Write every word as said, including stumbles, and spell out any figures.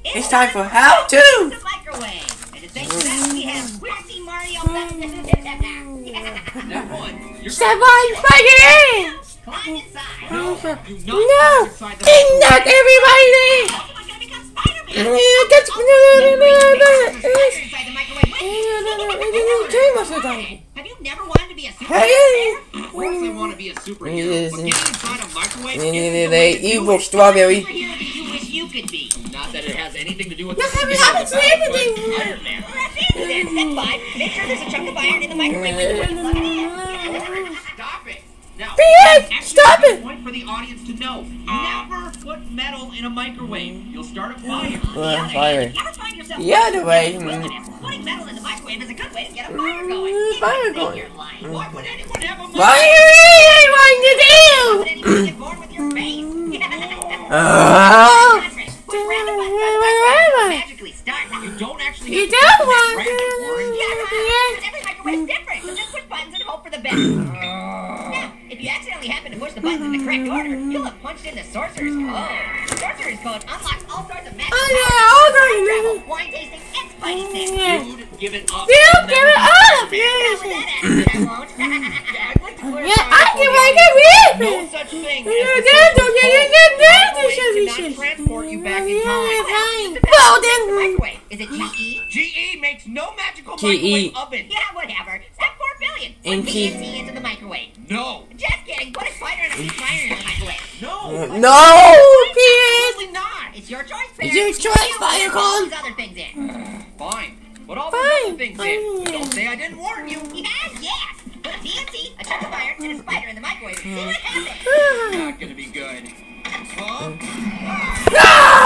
It's time for how to. The microwave. And to thank that, we have Squirty Mario. Step one. Step one, plug it in. Climb inside. No, do not No, inside the and not everybody. Someone's gonna become Spider-Man. That's Inside the microwave. Have you never wanted to be a superhero? Of course I want to be a superhero, but getting inside a microwave isn't They evil strawberry. Superhero that you wish you could be. Not that it has anything to do with No, the it happens to everything. Iron Man. Well, that's easy then. Step five. Make sure there's a chunk of iron in the microwave when you plug it in. Stop it. Now, P S, actually, stop it's a it. point for the audience to know. Never put metal in a microwave. You'll start a fire. Uh, fire. Never find yourself Yeah, the way. putting metal in the microwave is a good way to get a fire going. Mm, fire going. You're lying. Why would anyone have a Why microwave? are you going to do? Why would anyone get bored with your face? Oh. Push random buttons on the microwave magically start. You don't actually You have to don't put want random orange. Yeah, but every microwave is different, so just push buttons and hope for the best. Now, if you accidentally happen to push the buttons in the correct order, you'll have punched in the sorcerer's code. Sorcerer's code unlocks all sorts of magic Oh, powers, yeah, all sorts of travel, magic. wine tasting, and spidey things. Yeah. Dude, give it up. Dude, give it up. Now, with that attitude, I won't. I'd like to clarify Yeah, I for can the make it audience, real. No such thing You as the did, sorcerer's don't get- you code. did that, The you microwave should- you cannot should. transport you back in Yeah, time. fine. Depends Well, on the then. microwave. Is it G E? G E makes no magical G E. microwave oven. Yeah, whatever. Step four billion. And Put P- T N T into the microwave. No. Just kidding. Put a spider and a piece of iron in the microwave. No. No, P S. Absolutely not. It's your choice, It's Bear. your choice, You put all Firecon. these other things in. Fine. Put all those Fine. other things in. Fine. Don't say I didn't warn you. Yes, yes. Put a T N T, a chunk of iron, and a spider in the microwave. See what happens. Not gonna be good. Huh? No!